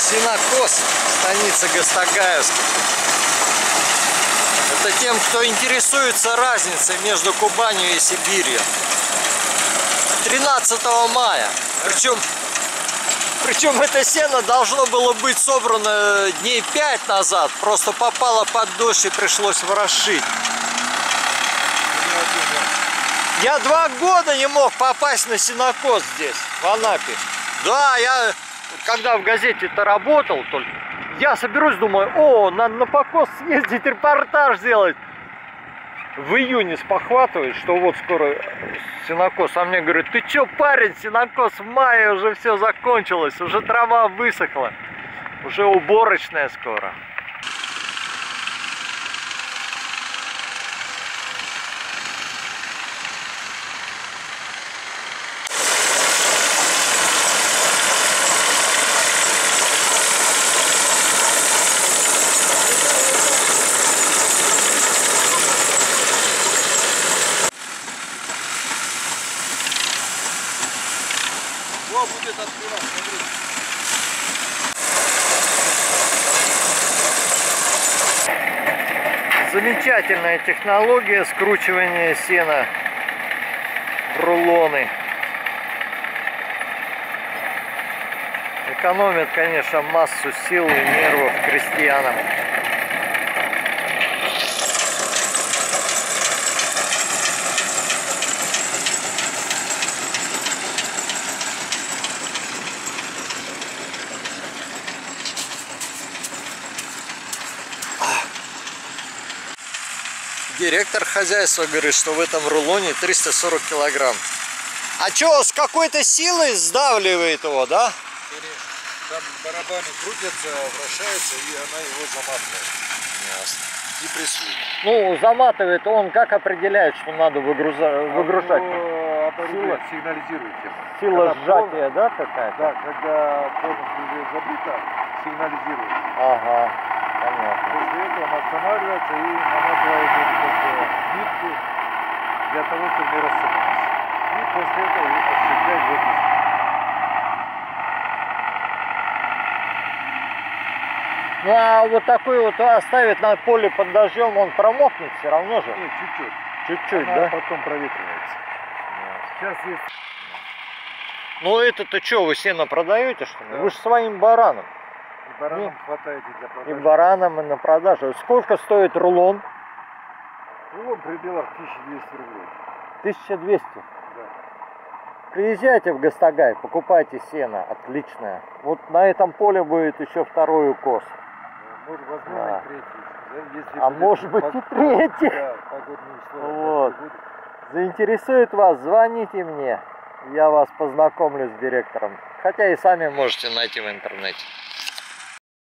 Сенокос, станица Гастагаевск. Это тем, кто интересуется разницей между Кубанью и Сибирью. 13 мая. Причем это сено должно было быть собрано дней 5 назад. Просто попало под дождь и пришлось ворошить. Я 2 года не мог попасть на сенокос здесь, в Анапе. Да, я когда в газете-то работал только, я соберусь, думаю, о, надо на покос съездить, репортаж сделать. В июне спохватывает, что вот скоро сенокос. А мне говорят, ты чё, парень, сенокос в мае, уже все закончилось, уже трава высохла, уже уборочная скоро. Будет открывать, смотри. Замечательная технология скручивания сена в рулоны. Экономит, конечно, массу сил и нервов крестьянам. Директор хозяйства говорит, что в этом рулоне 340 килограмм. А что, с какой-то силой сдавливает его, да? Конечно. Там барабаны крутятся, вращаются, и она его заматывает. Ясно. И прессует. Ну, заматывает он, как определяет, что надо выгружать? Сила сигнализирует тему. Сила когда сжатия, да, какая-то? Да, когда полностью уже забита, сигнализирует. Ага, понятно. После этого он останавливается и наматывает нитку для того, чтобы не рассыпалась. И после этого его подцеплять в эту. Ну а вот такой вот оставить на поле под дождем, он промокнет все равно же? Нет, чуть-чуть. Чуть-чуть, Она да? потом проветривается. Сейчас есть. Ну это-то что, вы сено продаете, что ли? Да. Вы же своим баранам. И баранам хватает и для И продажи. баранам, и на продажу. Сколько стоит рулон? Рулон в пределах 1200 рублей. 1200. Да. Приезжайте в Гастагай, покупайте сено, отличное. Вот на этом поле будет еще второй укос. Может, возможно, Да. и третий. Да, если А будет может быть и третий. Да, погодные условия. Вот. Будут. Заинтересует вас, звоните мне. Я вас познакомлю с директором. Хотя и сами можете найти в интернете.